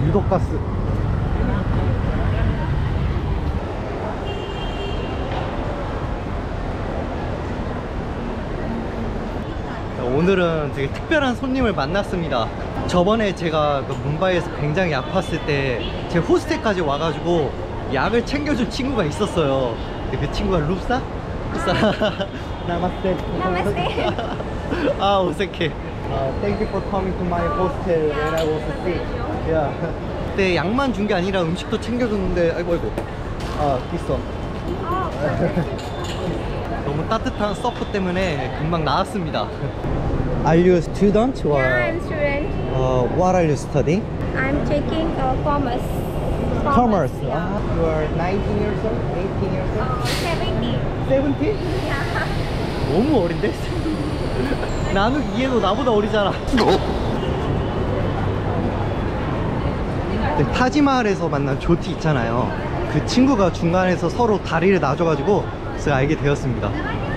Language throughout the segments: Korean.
유독가스. 오늘은 되게 특별한 손님을 만났습니다. 저번에 제가 그 뭄바이에서 굉장히 아팠을 때 제 호스텔까지 와가지고 약을 챙겨준 친구가 있었어요. 근데 그 친구가 룹사? 나마스테. Namaste. 아, 어색해. Thank you for coming to my hostel when I was sick. Yeah. 그때 약만 준 게 아니라 음식도 챙겨줬는데, 아이고 아이고. 아, 있어. 너무 따뜻한 서프 때문에 금방 나왔습니다. Are you a student or? Yeah, I'm student. What are you studying? I'm taking commerce. Commerce. Yeah. You are 19 years old, 18 years old. 70. 70? Yeah. 너무 어린데? 나는 얘도 나보다 어리잖아. 네, 타지마할에서 만난 조티 있잖아요. 그 친구가 중간에서 서로 다리를 놔줘가지고 제가 알게 되었습니다.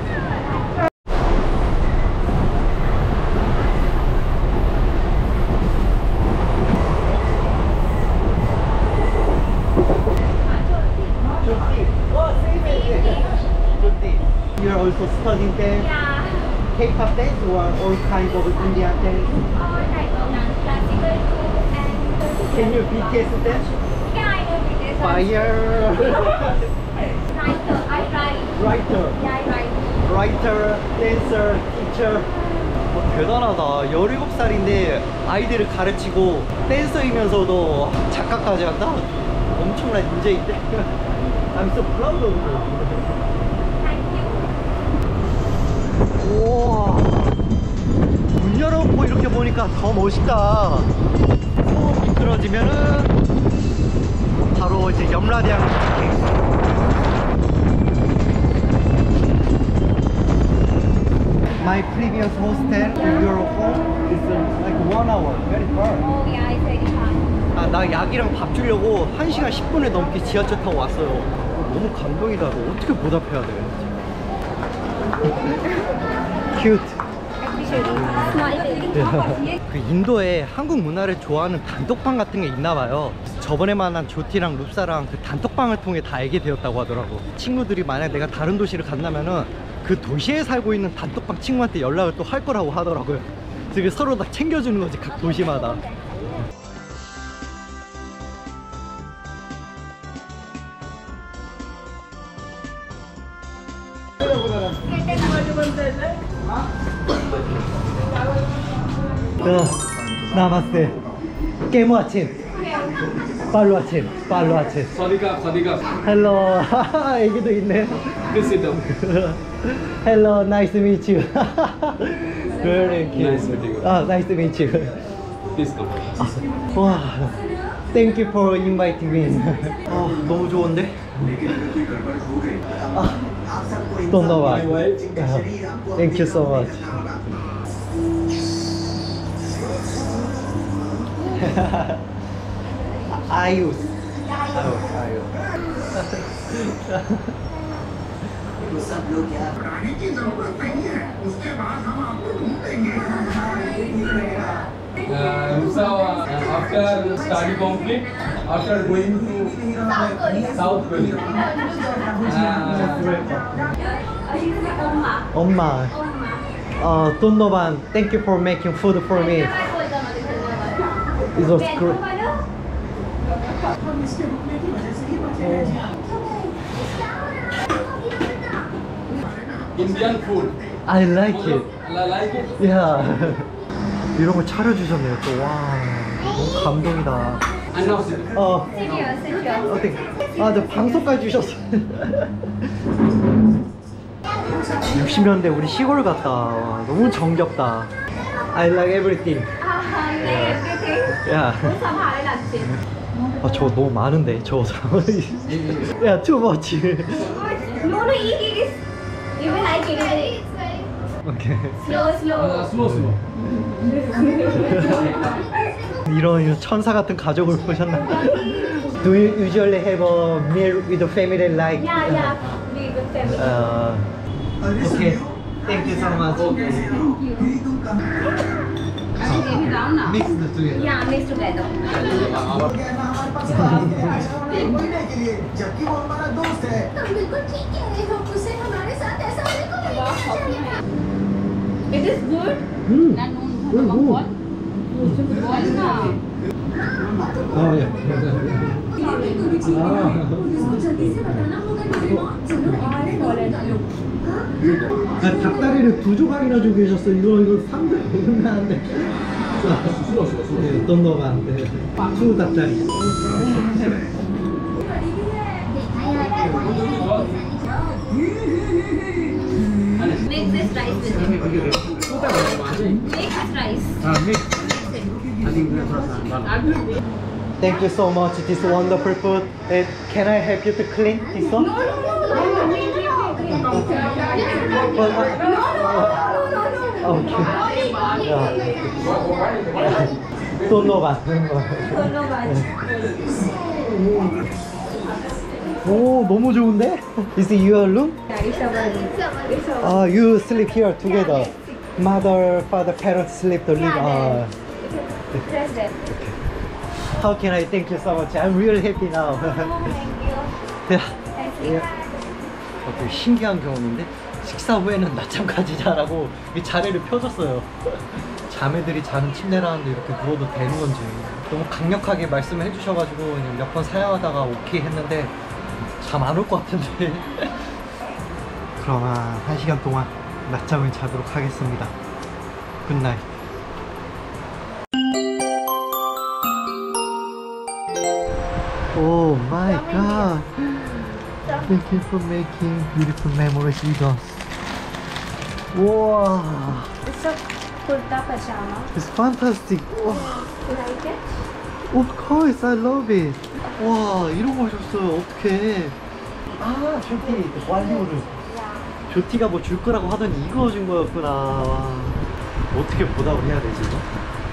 You're also studying dance, Yeah. K-pop dance, or all kinds of Indian dance? All type of dance, classical and Can you BTS dance? yeah, I know BTS. Fire! Writer, I write. Writer, Yeah, I write. writer, dancer, teacher. 대단하다. 17살인데 아이들을 가르치고 댄서이면서도 작가까지 한다? 엄청난 인재인데? I'm so proud of you. Thank you. 우와, 문 열어놓고 이렇게 보니까 더 멋있다. 또 미끄러지면은 바로 이제 염라대왕 도착해. My previous hostel to your home is like 1 hour, very far. Oh yeah, it's very fun. 아, 나 약이랑 밥 주려고 1시간 10분을 넘게 지하철 타고 왔어요. 너무 감동이다. 너 어떻게 보답해야 돼? Cute. Smile. 그 인도에 한국 문화를 좋아하는 단톡방 같은 게 있나 봐요. 저번에 만난 조티랑 룹사랑 그 단톡방을 통해 다 알게 되었다고 하더라고. 친구들이 만약 내가 다른 도시를 간다면은 그 도시에 살고 있는 단톡방 친구한테 연락을 또 할 거라고 하더라고요. 되게 서로 다 챙겨주는 거지, 각 도시마다. 나마스테. 깨모 아침. 빨로 아침. 빨로 아침. Sadika. 헬로. 애기도 있네. Please sit down. Hello, nice to meet you. Very cute. Nice meeting you. Nice to meet you. Please come. 와, thank you for inviting me. 너무 좋은데? Don't know why. Thank you so much. Ayus. After study complete, after going to South Korea. 엄마. 돈노반, thank you for making food for me. It was great. Indian food. I like it. Like it? Yeah. 이런 걸 차려주셨네요 또. 와, 너무 감동이다. Announce it. 어떻게? 저 방송까지 주셨어. 60년대 우리 시골 같다. 와, 너무 정겹다. I like everything. 야. 저 너무 많은데 저. 야, too much. No, eat it. You will like it. Okay. Slow. 이런 천사 같은 가족을 보셨나? Do you usually have a meal with the family like? Yeah. We good family. Okay. Thank you so much. Mix the together. Yeah, mixed together. It is good. Oh yeah. 닭다리를 2조각이나 주고 계셨어. 이거 3대 먹는다는데. 어떤 너가한테 추우 닭다리. Mix this rice with it. Mix rice. Thank you so much. This is wonderful food. Can I help you to clean this one? No, Okay. Don't know about. 오, 너무 좋은데? Is it your room? You sleep here together. Mother, father, parents sleep to live. How can I thank you so much? I'm really happy now. 되게 신기한 경험인데 식사 후에는 낮잠 가지자라고 이 자리를 펴줬어요. 자매들이 자는 침대라는데 이렇게 누워도 되는 건지 너무 강력하게 말씀을 해주셔가지고 그냥 몇 번 사양하다가 오케이 했는데 잠 안 올 것 같은데 그러나 1시간 동안 낮잠을 자도록 하겠습니다. 굿나잇. Oh my god. Thank you for making beautiful memories with us. Wow. It's a kurta pajama. It's fantastic. Wow. You like it? Of course, I love it. 와, 이런 거 줬어요. 어떡해. 아, 조티. 완료를. 조티가 뭐 줄 거라고 하더니 이거 준 거였구나. 와. 어떻게 보답을 해야 되지, 이거?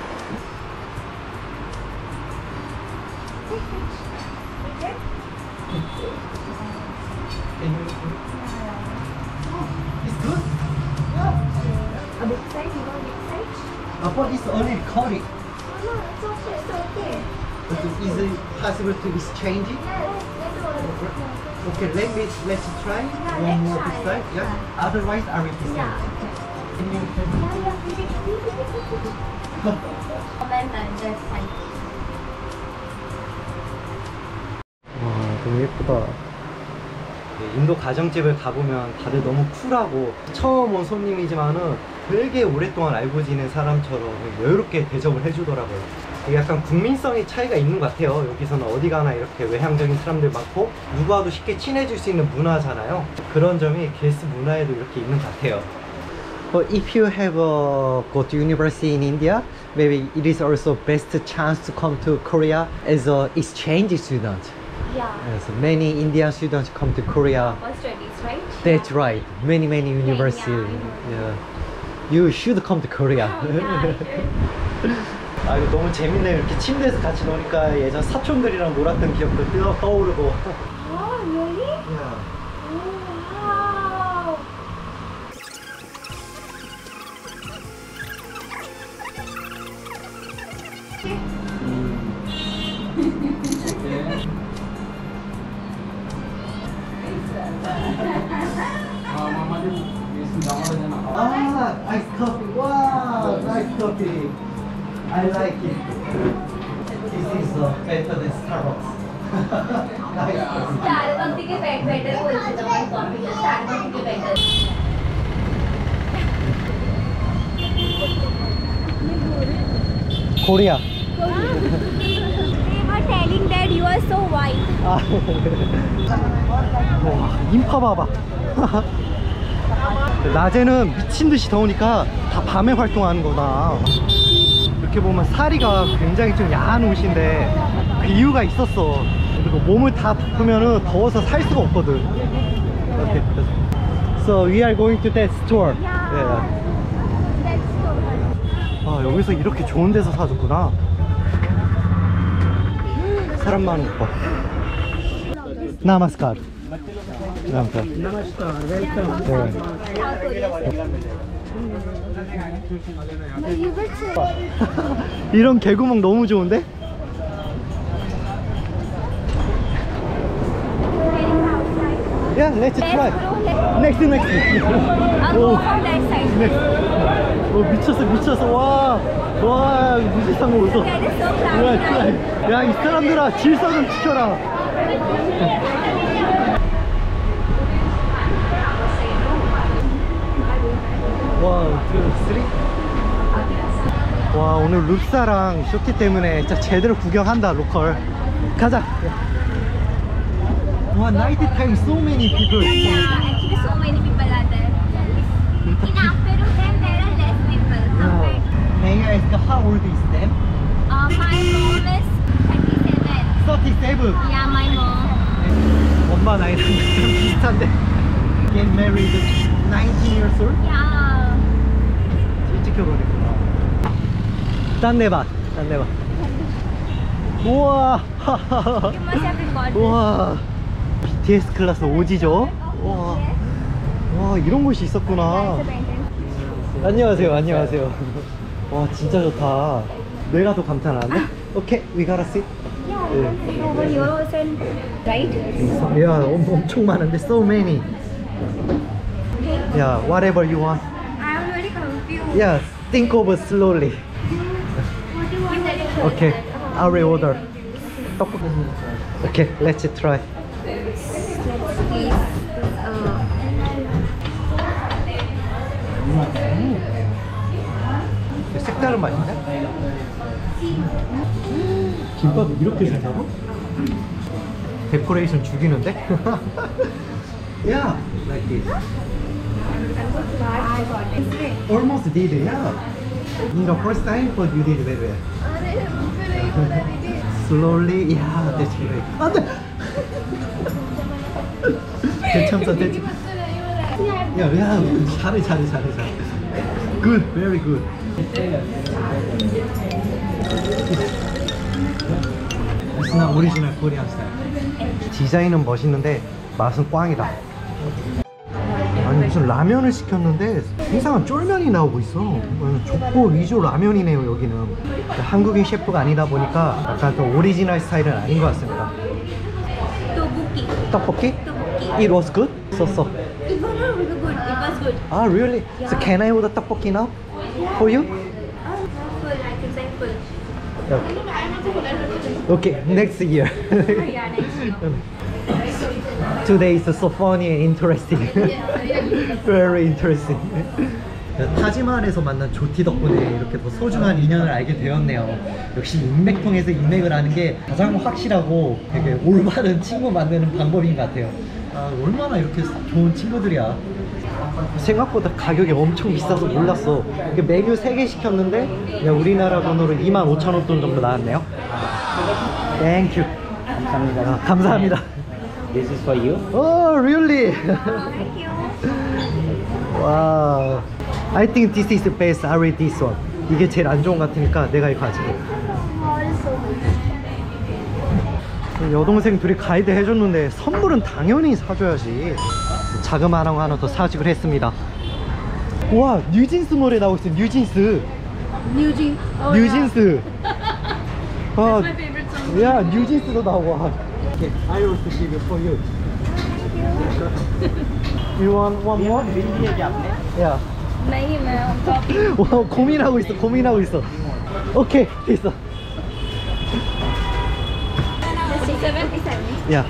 It's good? A big size, you want big size? But it's only cutting. No, it's okay, it's okay. Is it possible to exchange it? Okay, let's try one let's more try. this time. Yeah. Otherwise, I will decide. Yeah. Can you Comment and just sign. 와, 너무 예쁘다. 인도 가정집을 가보면 다들 너무 쿨하고 처음 온 손님이지만은 되게 오랫동안 알고 지낸 사람처럼 여유롭게 대접을 해주더라고요. 이게 약간 국민성의 차이가 있는 것 같아요. 여기서는 어디 가나 이렇게 외향적인 사람들 많고 누구와도 쉽게 친해질 수 있는 문화잖아요. 그런 점이 게스트 문화에도 이렇게 있는 것 같아요. But if you have go to university in India, maybe it is also best chance to come to Korea as a exchange student. Yeah. Yes, many Indian students come to Korea. For studies, right? That's right. Many universities. Yeah. You should come to Korea. 아, 이거 너무 재밌네요. 이렇게 침대에서 같이 노니까 예전 사촌들이랑 놀았던 기억도 떠오르고. Oh, really? Yeah. Oh, wow. Ah, iced coffee. Wow, nice coffee. I like it. This is better than Starbucks. Nice coffee. Starbucks के better बोलते तो मैं coffee के Starbucks के better. Korea. They were telling that you are so white. 아, 와, 인파 봐봐. 낮에는 미친 듯이 더우니까 다 밤에 활동하는 거다. 이렇게 보면 사리가 굉장히 좀 야한 옷인데 그 이유가 있었어. 그리고 몸을 다 덮으면 더워서 살 수가 없거든. Okay. So we are going to that store. Yeah. That's so nice. 아, 여기서 이렇게 좋은 데서 사줬구나. 사람 많은 거 봐. 나마스카르. Namaskar, welcome. 네. 이런 개구멍 너무 좋은데? Yeah, let's try. Next. I'll go from that side. Next. 미쳤어. 와, 무지성 웃어. That is so cloudy. 야, 이 사람들아, 질서 좀 지켜라. 원, 투, 쓰리. 와, 오늘 룹사랑 쇼티 때문에 진짜 제대로 구경한다, 로컬. 가자. 와, 나이트 타임 so many people. Yeah, actually so many people are there. In Peru, then there are less people. Compared. May I ask how old is them? My mom is 37. 37. Yeah, my mom. 엄마 나이랑 좀 비슷한데. Get married 19 years old? Yeah. 일찍 결혼했구나. 딴 내봐. 우와. You must have recorded. 우와. BTS 클래스 오지죠? 와, 이런 곳이 있었구나. 안녕하세요. 와, 진짜 좋다. 내가 더 감탄하는데? 오케이, we gotta sit. Yeah, over here also, right? 야, 엄청 많은데 so many. 야, whatever you want. I'm really confused. Yeah, think of it slowly. Okay, I'll reorder. 떡볶이. Okay, let's try. 색다른 맛인데? 김밥이 이렇게 생겼어? 데코레이션 죽이는데? Yeah, like this. Almost did, yeah. In the first time, but you did very well. Slowly, yeah, that's great. 안 돼! 괜찮다. 야, 잘해. Good, very good. It's not original Korean style. 디자인은 멋있는데 맛은 꽝이다. 아니 무슨 라면을 시켰는데 이상한 쫄면이 나오고 있어. 족보 위주 라면이네요 여기는. 한국인 셰프가 아니다 보니까 약간 좀 오리지널 스타일은 아닌 것 같습니다. 떡볶이? It was good? 썼어. It was really good. It was good. Ah, really? So can I order 떡볶이 now? For you? Full, I can say full. Okay, next year. Yeah, next year. Today is so funny and interesting. Very interesting. 타지마할에서 만난 조티 덕분에 이렇게 더 소중한 인연을 알게 되었네요. 역시 인맥 통해서 인맥을 아는 게 가장 확실하고 되게 올바른 친구 만드는 방법인 것 같아요. 아, 얼마나 이렇게 좋은 친구들이야. 생각보다 가격이 엄청 비싸서 몰랐어. 메뉴 3개 시켰는데 그냥 우리나라 돈으로 25,000원 돈 정도 나왔네요. 땡큐. 감사합니다. 아, 감사합니다. This is for you. Oh, really? Thank you. Wow. I think this is the best. I read this one. 이게 제일 안 좋은 것 같으니까 내가 이거 가지고. 여동생 둘이 가이드 해줬는데 선물은 당연히 사줘야지. 자그마한 거 하나 더 사직을 했습니다. 와, 뉴진스 노래 나오고 있어. 뉴진스. 뉴진스. That's my favorite song. 야, 뉴진스도 나오고. Okay, I will give it for you. You want one more? Yeah. नहीं मैं copy 와, 고민하고 있어. 오케이, 됐어. 77. 야.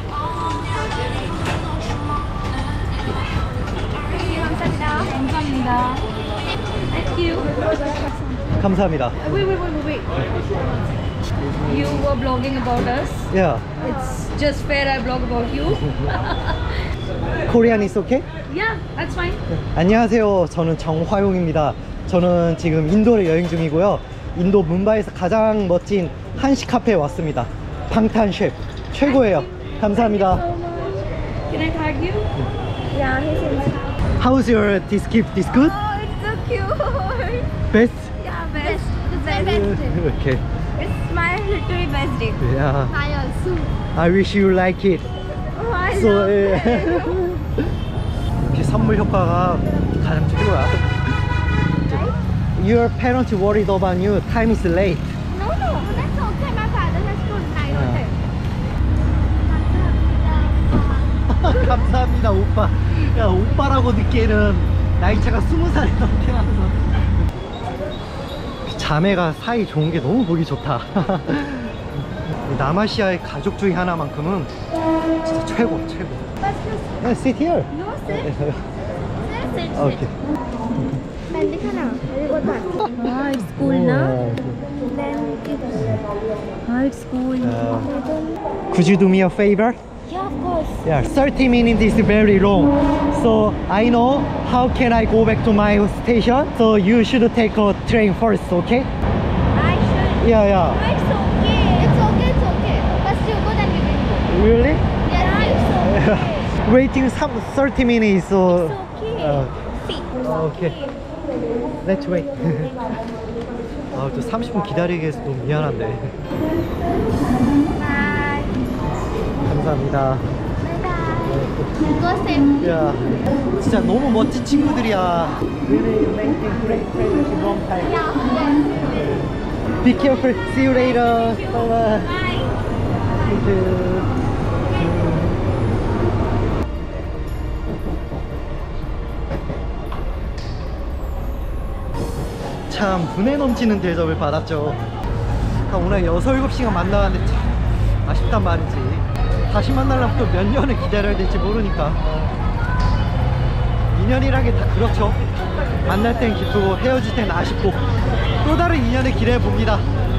감사합니다. Thank you. 감사합니다. Wait. You were blogging about us. 야. It's just fair I blog about you. Korean is okay? Yeah, that's fine. 안녕하세요. 저는 정화용입니다. 저는 지금 인도를 여행 중이고요. 인도 뭄바이에서 가장 멋진 한식 카페에 왔습니다. 방탄 셰프 최고예요. 감사합니다. Can I tag you? Yeah, he's in. How's your this gift? This good? Oh, it's so cute. Best? Yeah, best. The best. Okay. It's my literally best day. Yeah. I also. I wish you like it. Oh, I So, love it. 역시 선물 효과가 가장 최고야. your parents worried about you. Time is late. No, no, that's okay. My father has good night. Okay. 감사합니다 오빠. 야 오빠라고 느끼는 나이차가 20살이 넘게 나서 자매가 사이 좋은 게 너무 보기 좋다. 남아시아의 가족 중에 하나만큼은 진짜 최고. Yeah, sit here. No, sit. Sit. Okay. Then this one. Very good one. Ah, it's cool, Oh, na? yeah. Then it's cool. Could you do me a favor? Yeah, of course. Yeah, 30 minutes is very long. So I know how can I go back to my station. So you should take a train first, okay? I should. Yeah. No, it's okay. It's okay. First you go, then we will go. Really? Yeah, it's okay. Waiting 30 minutes. So It's okay. See. okay. Let's wait. 아, 저 30분 기다리게 해서 너무 미안한데. Bye. 감사합니다. Bye. Go safe. 야, 진짜 너무 멋진 친구들이야. Really making great friends in long time. Yeah. Yes. Be careful. See you later. Bye. Bye. Thank you. 참 분에 넘치는 대접을 받았죠. 오늘 6, 7시간 만나는데 참 아쉽단 말이지. 다시 만나려면 또 몇 년을 기다려야 될지 모르니까. 인연이란 게 다 그렇죠. 만날 땐 기쁘고 헤어질 땐 아쉽고 또 다른 인연을 기대해 봅니다.